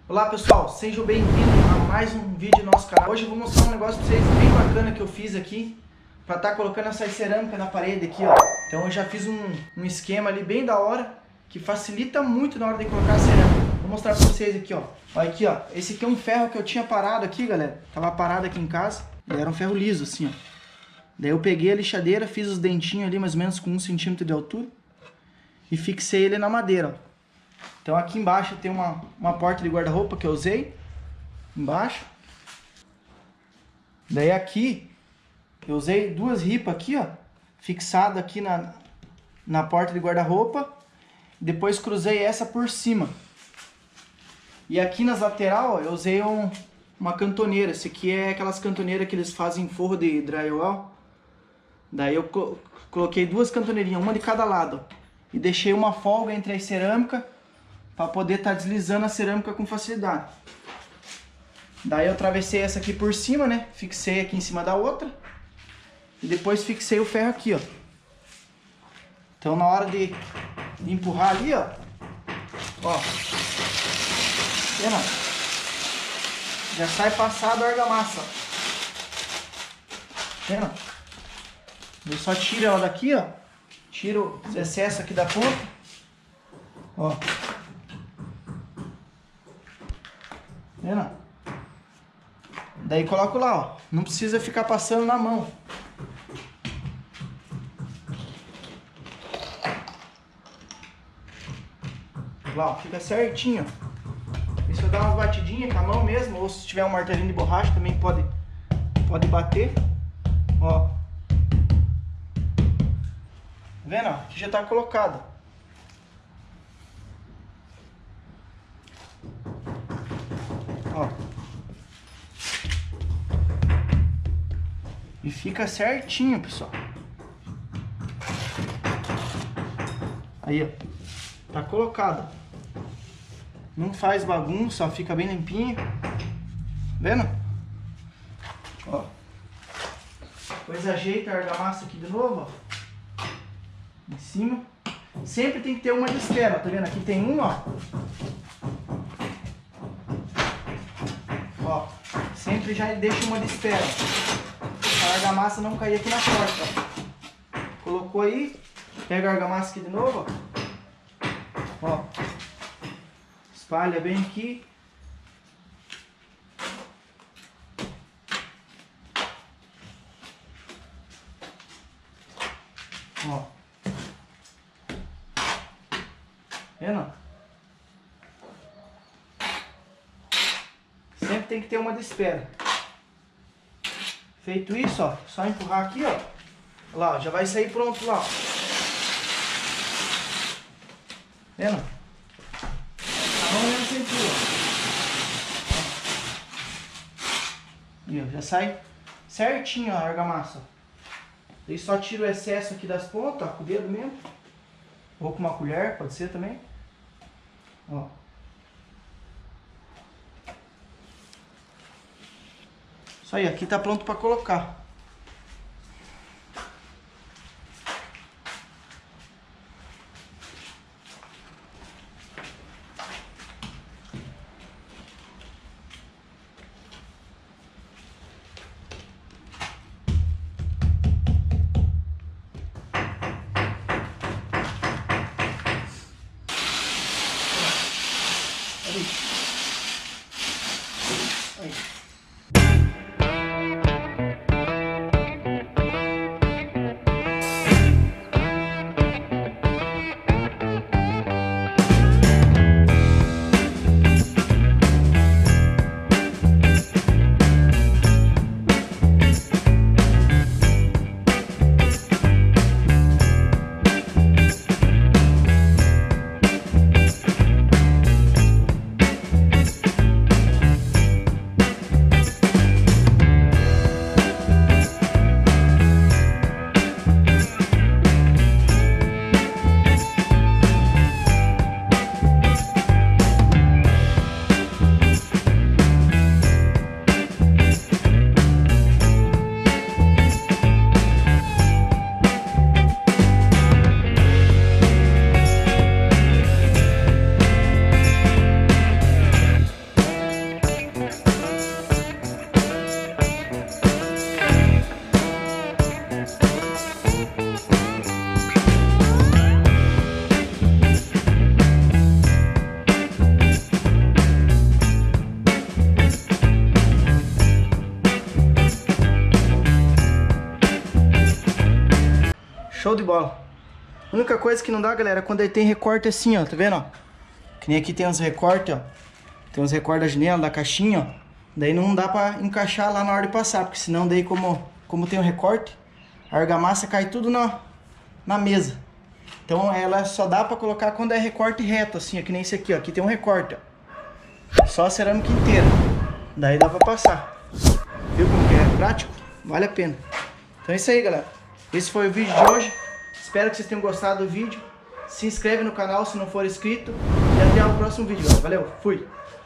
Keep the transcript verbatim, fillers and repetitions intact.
Olá pessoal, sejam bem-vindos a mais um vídeo do nosso canal. Hoje eu vou mostrar um negócio pra vocês bem bacana que eu fiz aqui pra estar tá colocando essa cerâmica na parede aqui, ó. Então eu já fiz um, um esquema ali bem da hora que facilita muito na hora de colocar a cerâmica. Vou mostrar pra vocês aqui, ó. Olha aqui, ó. Esse aqui é um ferro que eu tinha parado aqui, galera. Tava parado aqui em casa. Ele era um ferro liso, assim, ó. Daí eu peguei a lixadeira, fiz os dentinhos ali mais ou menos com um centímetro de altura e fixei ele na madeira, ó. Então aqui embaixo tem uma, uma porta de guarda-roupa que eu usei, embaixo. Daí aqui, eu usei duas ripas aqui, ó, fixada aqui na, na porta de guarda-roupa. Depois cruzei essa por cima. E aqui nas lateral, eu usei um, uma cantoneira. Esse aqui é aquelas cantoneiras que eles fazem forro de drywall. Daí eu co coloquei duas cantoneirinhas, uma de cada lado. E deixei uma folga entre as cerâmicas, para poder estar tá deslizando a cerâmica com facilidade. Daí eu atravessei essa aqui por cima, né? Fixei aqui em cima da outra. E depois fixei o ferro aqui, ó. Então na hora de, de empurrar ali, ó. Ó. Vendo? Já sai passado a argamassa. Vendo? Eu só tiro ela daqui, ó. Tiro os excessos aqui da ponta. Ó. Vendo? Daí coloco lá, ó. Não precisa ficar passando na mão. Lá, ó, fica certinho. E se eu dar umas batidinhas com a mão mesmo, ou se tiver um martelinho de borracha também pode, pode bater. Ó. Tá vendo? Aqui já tá colocado. Ó. E fica certinho, pessoal. Aí, ó. Tá colocado. Não faz bagunça, ó, fica bem limpinho. Vendo? Ó. Depois ajeita a argamassa aqui de novo, ó. Em cima. Sempre tem que ter uma de espera, tá vendo? Aqui tem um, ó. Ó, sempre já deixa uma de espera para a argamassa não cair aqui na porta. Ó. Colocou aí, pega a argamassa aqui de novo, ó. Ó, espalha bem aqui. Ó, vendo? Sempre tem que ter uma de espera. Feito isso, ó, só empurrar aqui, ó. Olha lá, ó, já vai sair pronto lá, ó. Vendo? A mão mesmo sem empurra. E ó, já sai certinho ó, a argamassa. Daí só tira o excesso aqui das pontas, ó, com o dedo mesmo. Ou com uma colher, pode ser também. Ó. Isso aí, aqui tá pronto para colocar. Ali. Aí. bola. A única coisa que não dá, galera, é quando ele tem recorte assim, ó. Tá vendo, ó? Que nem aqui tem uns recortes, ó. Tem uns recortes da janela, da caixinha, ó. Daí não dá pra encaixar lá na hora de passar, porque senão daí como, como tem um recorte, a argamassa cai tudo na, na mesa. Então ela só dá pra colocar quando é recorte reto, assim, ó, que nem esse aqui, ó. Aqui tem um recorte, ó. Só a cerâmica inteira. Daí dá pra passar. Viu como que é prático? Vale a pena. Então é isso aí, galera. Esse foi o vídeo de hoje. Espero que vocês tenham gostado do vídeo. Se inscreve no canal se não for inscrito. E até o próximo vídeo, galera. Valeu, fui!